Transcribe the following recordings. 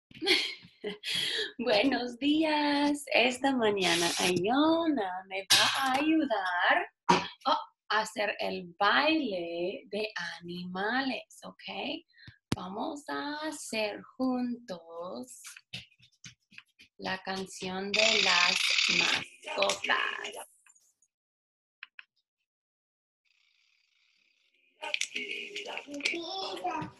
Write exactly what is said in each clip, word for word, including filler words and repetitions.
Buenos días. Esta mañana Ayona me va a ayudar oh, a hacer el baile de animales, ¿ok? Vamos a hacer juntos la canción de las mascotas. Mira, mira.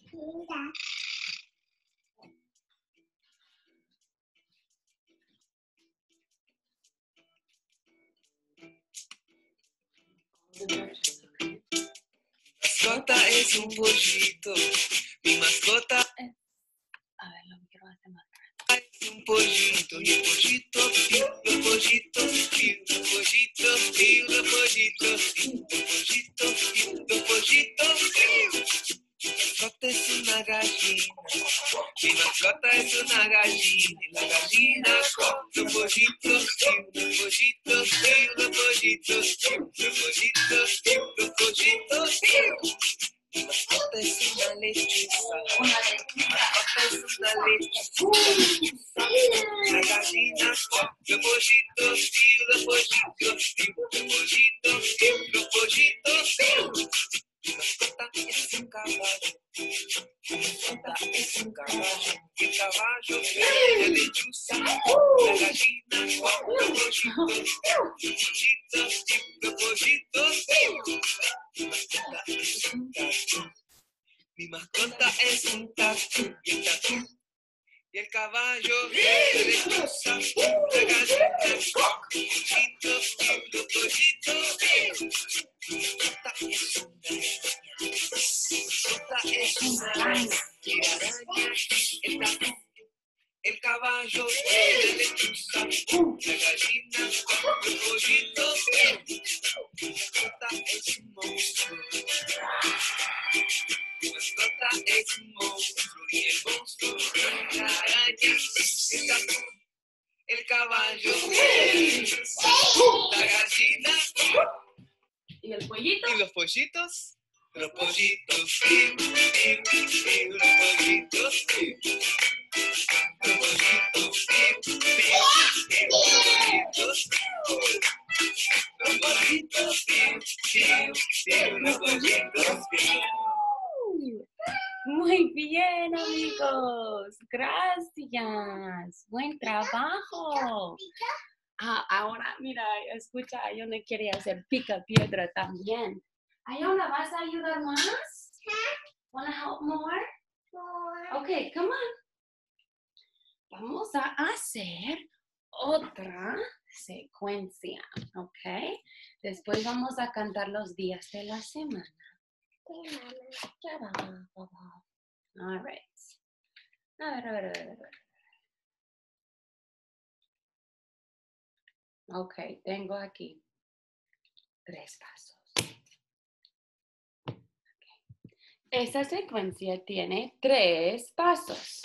Mi mascota es un pollito. Mi mascota A ver, lo quiero hacer más. es un pollito. Y un pollito, y un pollito, y un pollito, y un pollito, y un pollito, y un pollito. Mi mascota es una gallina. Mi mascota es una gallina. Y la gallina con un pollito, y un pollito, y un pollito, y un pollito, y un pollito. Mi mascota es una lechuza. Mi mascota es una lechuza. La gallina con un pollito, y un pollito, y un pollito, y un pollito. Mi mascota es un caballo. Mi mascota es un caballo. Y el caballo es la lechuza. La gallina con un pollito, un pollito, y un pollito. Mi mascota es un tatu. Mi mascota es un tatu. Y el tatu y el caballo es la lechuza. La gallina con un pollito, y un pollito. Mi mascota es una araña. Mi mascota es una araña. Y la araña, el tatu, el caballo es la lechuza. La gallina con un pollito. Mi mascota es un monstruo. Mi mascota es un monstruo. Y el monstruo, la araña, el tatu, el caballo, la gallina ¿Y el pollito? y los pollitos. Los pollitos, piu, piu, piu, los pollitos, piu. Los pollitos, piu, piu, piu, los pollitos. Los pollitos, piu, piu, piu, los pollitos, piu. Muy bien, amigos. Gracias. Buen trabajo. Ah, ahora, mira, escucha, Ayona quiere hacer pica piedra también. Ayona, ¿vas a ayudar más? Wanna help more? Okay, come on. Vamos a hacer otra secuencia, ¿ok? Después vamos a cantar los días de la semana. Ya va, va, va. All right. A ver, a ver, a ver, a ver. Ok, tengo aquí tres pasos. Okay. Esta secuencia tiene tres pasos.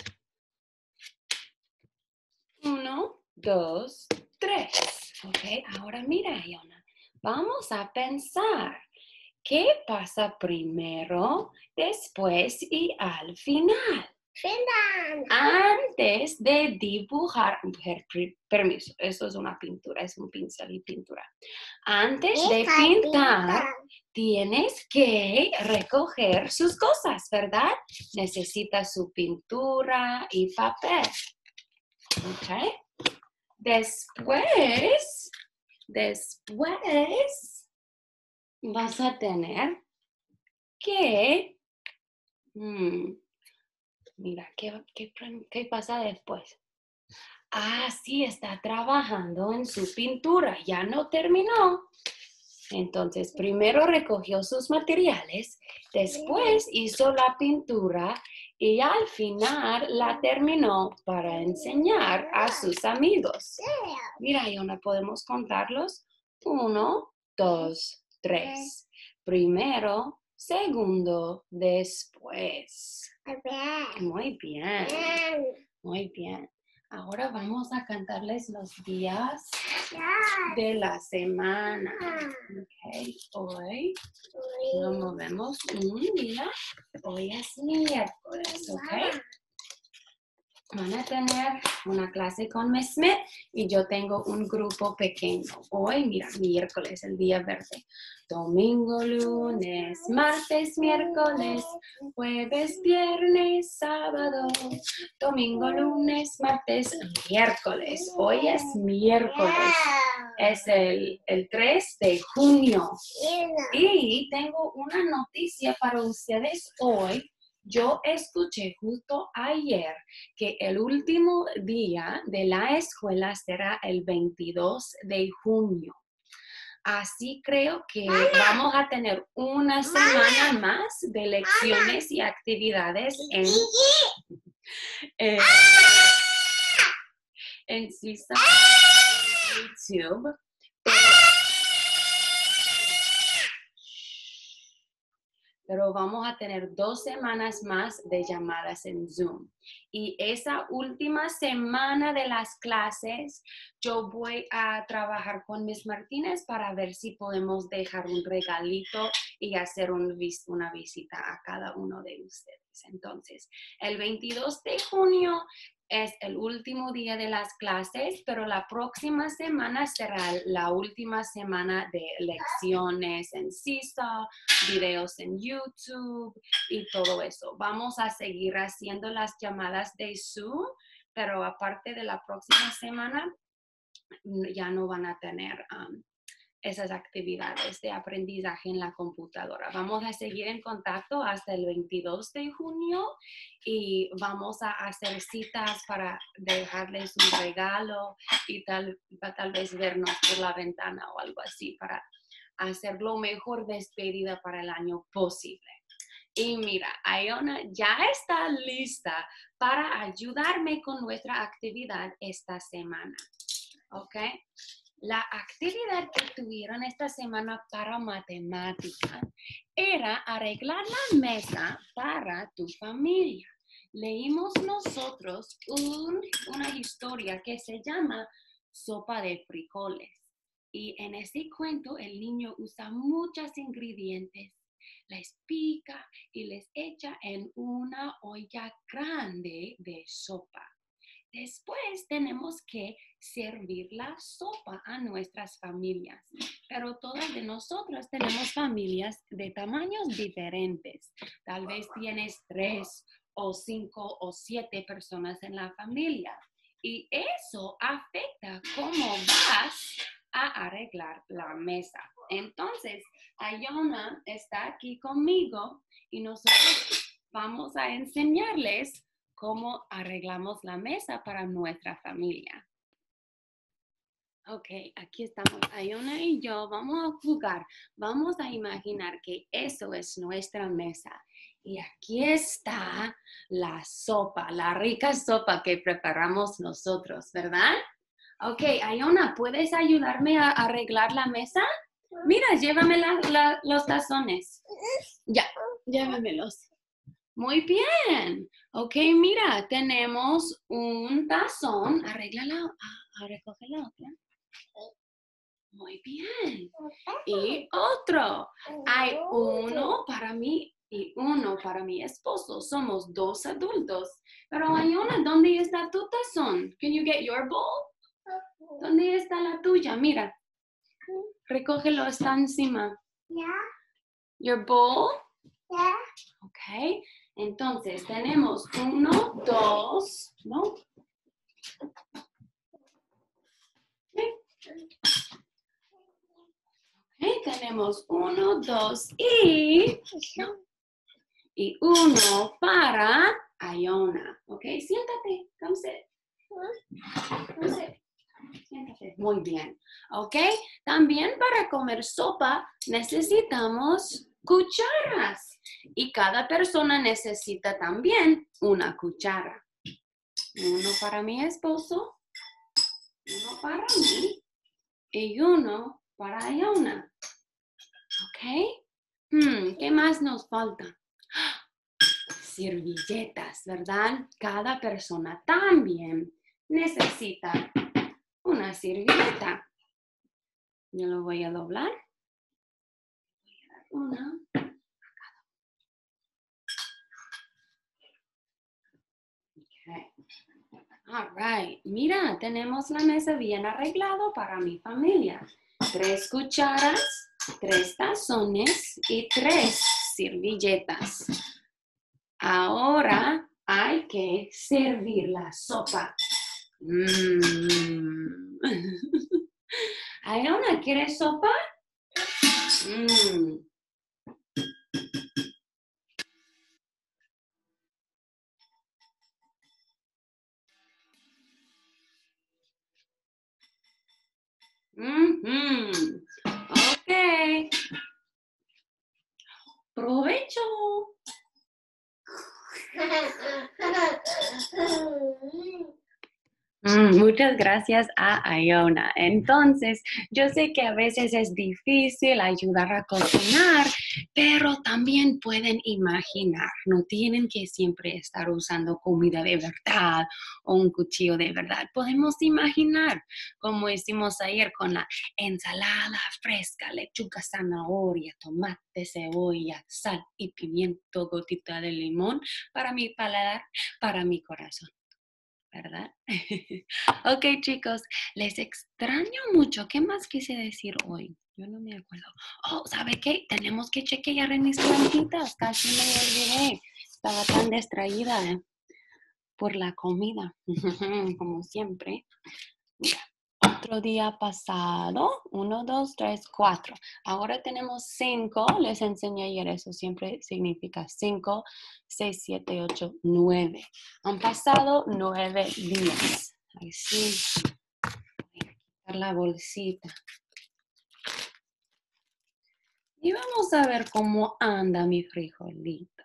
Uno, dos, tres. Ok, ahora mira, Ayona. Vamos a pensar. ¿Qué pasa primero, después y al final? Final. Antes de dibujar, per, per, permiso, eso es una pintura, es un pincel y pintura. Antes de Deja pintar, pintar. tienes que recoger sus cosas, ¿verdad? Necesita su pintura y papel. ¿Ok? Después, después, vas a tener que... Hmm, mira, ¿qué, qué, ¿qué pasa después? Ah, sí, está trabajando en su pintura, ya no terminó. Entonces, primero recogió sus materiales, después hizo la pintura y al final la terminó para enseñar a sus amigos. Mira, Ayona, ¿podemos contarlos? Uno, dos, tres. Primero, segundo, después. Muy bien, muy bien. Ahora vamos a cantarles los días de la semana. Ok, hoy nos movemos un día. Hoy es miércoles, ok. van a tener una clase con Miss Smith y yo tengo un grupo pequeño. Hoy, mira, miércoles, el día verde. Domingo, lunes, martes, miércoles, jueves, viernes, sábado. Domingo, lunes, martes, miércoles. Hoy es miércoles. Es el, el tres de junio. Y tengo una noticia para ustedes hoy. Yo escuché justo ayer que el último día de la escuela será el veintidós de junio. Así creo que vamos a tener una semana más de lecciones y actividades en, eh, en CISA, en YouTube. Pero, pero vamos a tener dos semanas más de llamadas en Zoom. Y esa última semana de las clases, yo voy a trabajar con Miss Martínez para ver si podemos dejar un regalito y hacer un vis- una visita a cada uno de ustedes. Entonces, el veintidós de junio es el último día de las clases, pero la próxima semana será la última semana de lecciones en CISA, videos en YouTube y todo eso. Vamos a seguir haciendo las llamadas de Zoom, pero aparte de la próxima semana ya no van a tener um, esas actividades de aprendizaje en la computadora. Vamos a seguir en contacto hasta el veintidós de junio y vamos a hacer citas para dejarles un regalo y tal, tal vez vernos por la ventana o algo así para hacer lo mejor despedida para el año posible. Y mira, Iona ya está lista para ayudarme con nuestra actividad esta semana. ¿Ok? La actividad que tuvieron esta semana para matemática era arreglar la mesa para tu familia. Leímos nosotros un, una historia que se llama Sopa de frijoles. Y en ese cuento el niño usa muchos ingredientes, les pica y les echa en una olla grande de sopa. Después tenemos que servir la sopa a nuestras familias, pero todas de nosotros tenemos familias de tamaños diferentes. Tal vez tienes tres o cinco o siete personas en la familia y eso afecta cómo vas a arreglar la mesa. Entonces, Iona está aquí conmigo y nosotros vamos a enseñarles cómo arreglamos la mesa para nuestra familia. Ok, aquí estamos. Iona y yo vamos a jugar. Vamos a imaginar que eso es nuestra mesa. Y aquí está la sopa, la rica sopa que preparamos nosotros, ¿verdad? Ok, Iona, ¿puedes ayudarme a arreglar la mesa? Mira, llévame la, la, los tazones. Ya, llévamelos. Muy bien. Ok, mira, tenemos un tazón. Arréglala, ah, recoge la otra. Muy bien. Y otro. Hay uno para mí y uno para mi esposo. Somos dos adultos. Pero Iona, ¿dónde está tu tazón? Can you get your bowl? ¿Dónde está la tuya? Mira. Recógelo, está encima. Your bowl? Ok. Entonces, tenemos uno, dos, ¿no? Okay. Ok, tenemos uno, dos y... ¿no? Y uno para Iona. Ok, siéntate. Come sit. Come sit. Siéntate. Muy bien. Ok, también para comer sopa necesitamos cucharas. Y cada persona necesita también una cuchara. Uno para mi esposo, uno para mí y uno para Iona. ¿Ok? Hmm, ¿qué más nos falta? Servilletas, ¿verdad? Cada persona también necesita una servilleta. Yo lo voy a doblar. Voy a dar una. Okay. All right. Mira, tenemos la mesa bien arreglado para mi familia. Tres cucharas, tres tazones y tres servilletas. Ahora hay que servir la sopa. Mm. Ayona, ¿quieres sopa? Mm. Mm-hmm. Ok. Provecho. Mm, muchas gracias a Ayona. Entonces, yo sé que a veces es difícil ayudar a cocinar, pero también pueden imaginar. No tienen que siempre estar usando comida de verdad o un cuchillo de verdad. Podemos imaginar, como hicimos ayer con la ensalada fresca, lechuga, zanahoria, tomate, cebolla, sal y pimiento, gotita de limón para mi paladar, para mi corazón. ¿Verdad? Ok, chicos, les extraño mucho. ¿Qué más quise decir hoy? Yo no me acuerdo. Oh, ¿sabe qué? Tenemos que chequear en mis plantitas. Casi me olvidé. Estaba tan distraída ¿eh? por la comida, como siempre. Mira, otro día pasado, uno, dos, tres, cuatro. Ahora tenemos cinco. Les enseñé ayer, eso siempre significa cinco, seis, siete, ocho, nueve. Han pasado nueve días. Así, voy a quitar la bolsita. Y vamos a ver cómo anda mi frijolito.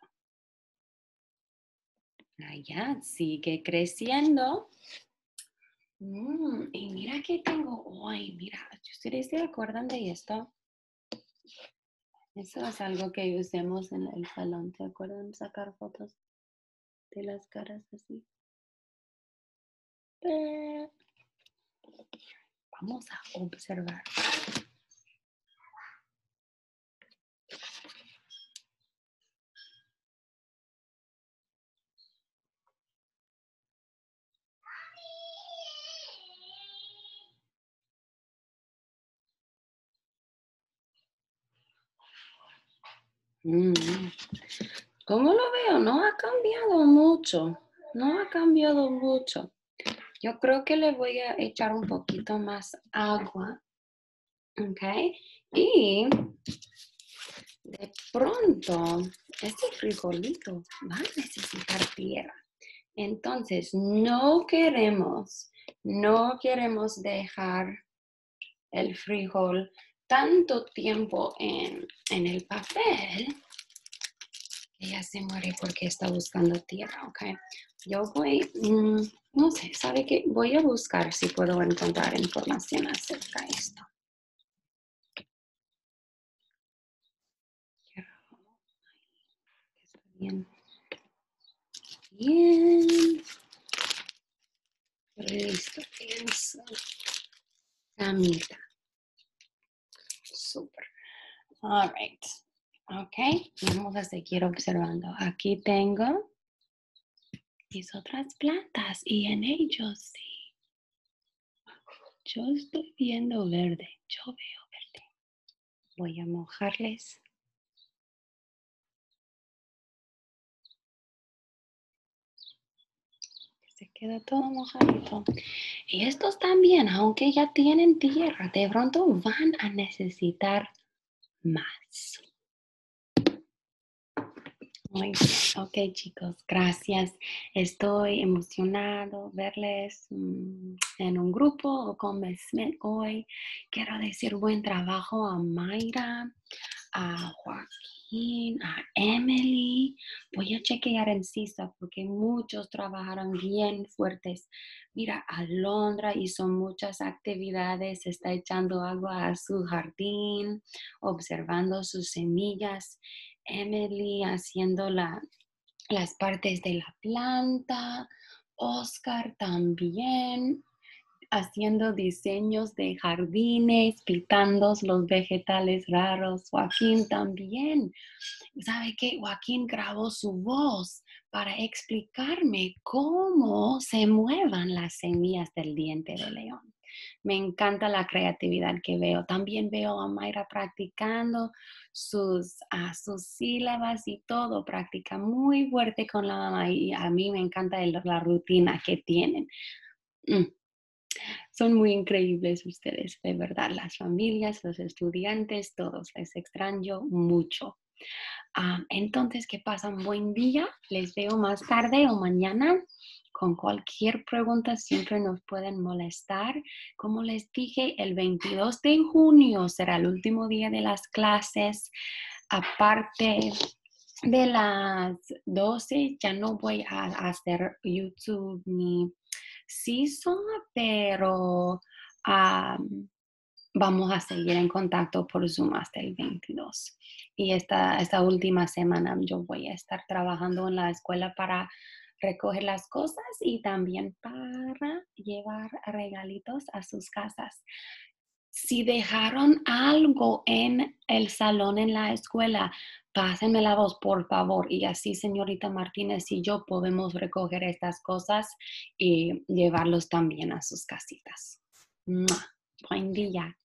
Allá, sigue creciendo. Mm, y mira qué tengo hoy. Mira, ¿ustedes se acuerdan de esto? Eso es algo que usemos en el salón. ¿Se acuerdan sacar fotos de las caras así? Eh, vamos a observar. Mm. ¿Cómo lo veo? No ha cambiado mucho. No ha cambiado mucho. Yo creo que le voy a echar un poquito más agua. ¿Ok? Y de pronto, este frijolito va a necesitar tierra. Entonces, no queremos, no queremos dejar el frijol tanto tiempo en, en el papel que ya se muere porque está buscando tierra, ¿ok? Yo voy, mmm, no sé, ¿sabe qué? Voy a buscar si puedo encontrar información acerca de esto. Está bien. Bien. Listo. Eso. Camita. Súper. All right. Ok. Vamos a seguir observando. Aquí tengo mis otras plantas y en ellos sí. Yo estoy viendo verde. Yo veo verde. Voy a mojarles. Se queda todo mojadito. Y estos también, aunque ya tienen tierra, de pronto van a necesitar más. Muy bien. Ok, chicos, gracias. Estoy emocionado verles mmm, en un grupo o con Smith hoy. Quiero decir buen trabajo a Mayra, a Joaquín, a Emily. Voy a chequear en CISA porque muchos trabajaron bien fuertes. Mira, Alondra hizo muchas actividades, está echando agua a su jardín, observando sus semillas. Emily haciendo la, las partes de la planta. Oscar también. haciendo diseños de jardines, pintando los vegetales raros. Joaquín también. ¿Sabe qué? Joaquín grabó su voz para explicarme cómo se muevan las semillas del diente de león. Me encanta la creatividad que veo. También veo a Mayra practicando sus, ah, sus sílabas y todo. Practica muy fuerte con la mamá y a mí me encanta el- la rutina que tienen. Mm, Son muy increíbles ustedes, de verdad. Las familias, los estudiantes, todos. Les extraño mucho. Ah, entonces, que pasan buen día. Les veo más tarde o mañana. Con cualquier pregunta siempre nos pueden molestar. Como les dije, el veintidós de junio será el último día de las clases. Aparte de las doce, ya no voy a hacer YouTube ni Season, pero ah, vamos a seguir en contacto por Zoom hasta el veintidós. Y esta, esta última semana yo voy a estar trabajando en la escuela para recoger las cosas y también para llevar regalitos a sus casas. Si dejaron algo en el salón en la escuela, pásenme la voz, por favor. Y así, señorita Martínez y yo podemos recoger estas cosas y llevarlos también a sus casitas. ¡Mua! Buen día.